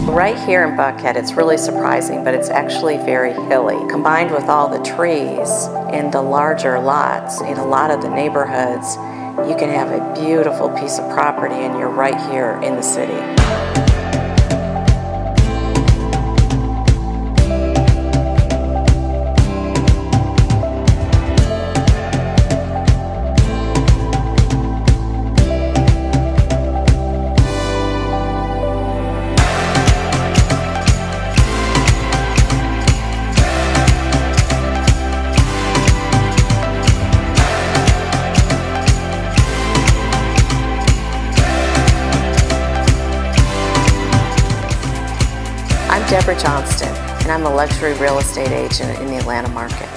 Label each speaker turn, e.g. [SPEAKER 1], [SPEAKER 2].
[SPEAKER 1] Right here in Buckhead, it's really surprising, but it's actually very hilly. Combined with all the trees in the larger lots in a lot of the neighborhoods, you can have a beautiful piece of property and you're right here in the city. I'm Debra Johnston, and I'm a luxury real estate agent in the Atlanta market.